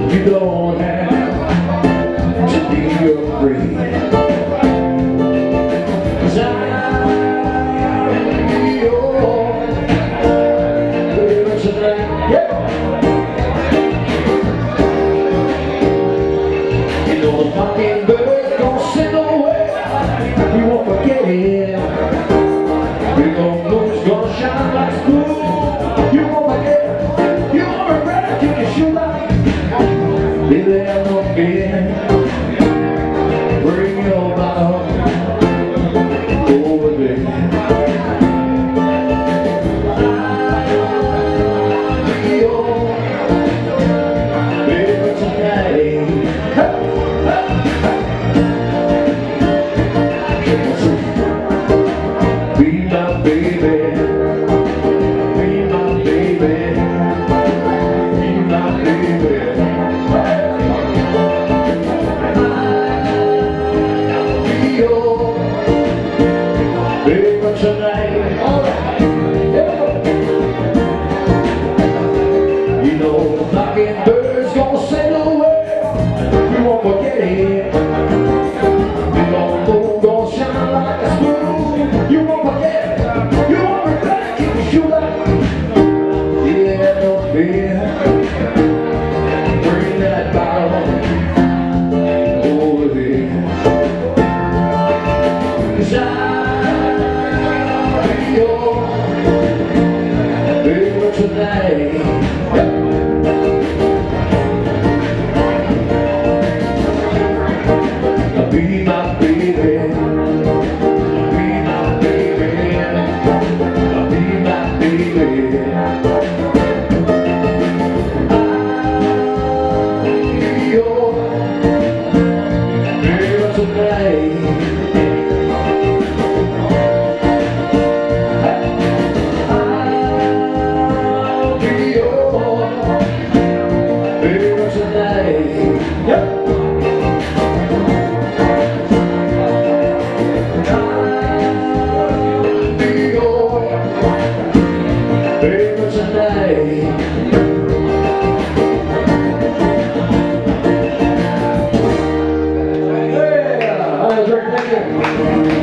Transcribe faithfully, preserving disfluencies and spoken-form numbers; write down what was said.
You don't have to be afraid, 'cause I'll be your baby tonight. Yeah. You know the mockingbird don't sing away, you won't forget it. You know the moon's gonna shine like school, you won't forget it. You won't regret it, you can shoot like baby, I'm no fear. Bring your bottle over there. I'll be your baby tonight. Be my baby, be my baby, be my baby. Baby tonight, alright, yeah. You know the mockingbird's gonna sail away, you won't forget it. You know the moon gonna shine like a spoon, you won't forget it. You won't regret it, keep your shoe up. Yeah, no fear. Bring that bottle over there, 'cause I baby tonight. Be my baby, be my baby, be my baby. I'll be your baby tonight. Yep. I'll be your baby tonight. Yeah, that was great, thank you.